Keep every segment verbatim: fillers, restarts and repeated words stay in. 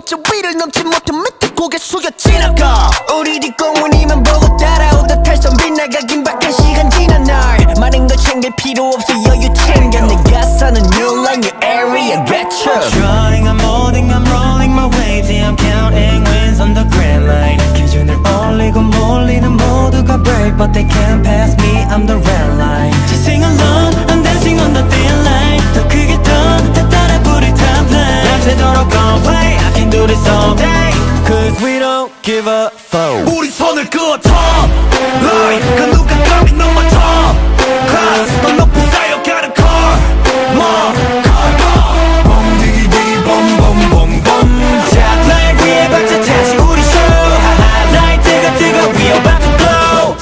저 위를 넘지 못해 밑에 고개 숙여 지나가 우리 뒷공원이만 보고 따라오다 탈선 빗나가 긴박한 시간 지난 날 많은 걸 챙길 필요 없어 여유 챙겨 내가 사는 new line new area get you Trying I'm holding I'm rolling my waves yeah, I'm counting wins on the grand line 기준을 올리고 몰리는 모두가 break but they can't pass me I'm the red line Just sing along I'm dancing on the thin line 더 크게 더 따라 부를 Topline 밤새도록 gon' play I can do this all day Cause we don't give a fuck 우리 손을 그어 Topline 그 누가 감히 넘어 top class 더 높이 쌓여가는 car more car more 봄 디기 디기 봄봄봄봄 Topline 위에 박자 다시 우리 show 하하라이트가 뜨거 we about to blow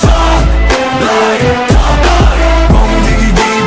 Topline Topline 봄 디기 디기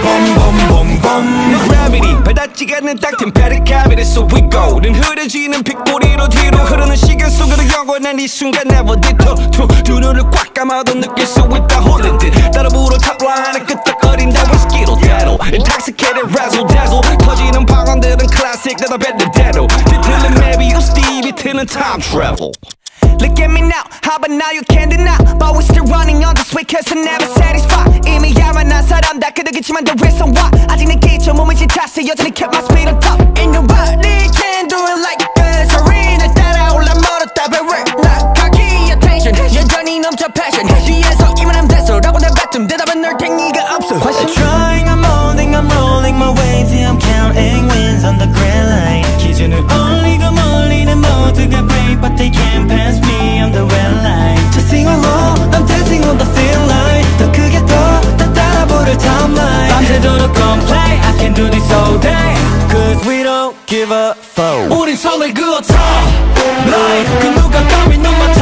봄봄봄봄 No gravity 발닿지가 않는 딱 템페리 cavity so we go 는 흐려지는 빗꼬리로 뒤로 흐르는 시간 속으로 영원한 이 순간 never detour 두 눈을 꽉 감아도 느낄 수 있다 홀린 듯 따라 불어 Topline의 끄떡거린다 whiskey로 대로 Intoxicated razzle dazzle 터지는 방언들은 classic 나도 뱉는대로 뒤틀린 maybe you Steve 이틀은 time travel Look at me now, how about now you can't deny But we still running on this way cause we're never satisfied 이미 야만한 사람 다 끄덕이지만 the reason why 아직 내 기초 몸을 지탔어 여전히 kept my speed on top Ain't nobody can do it like us 우리를 따라올라 멀었다 but we're not cocky attention 여전히 넘쳐 passion 뒤에서 이만하면 됐어 라고 내 뱉음 대답은 널 탱이가 없어 I'm trying I'm holding I'm rolling my waves yeah, I'm counting wins on the grand line 기준을 올리고 몰리는 모두가 break but they can't pass me on the red line Just sing along I'm dancing on the thin line 더 크게 더 따라 부를 Topline 밤새도록 gon' play I can do this all day Cause we don't give a fuck 우린 손을 그어 Topline 그 누가 감히 넘어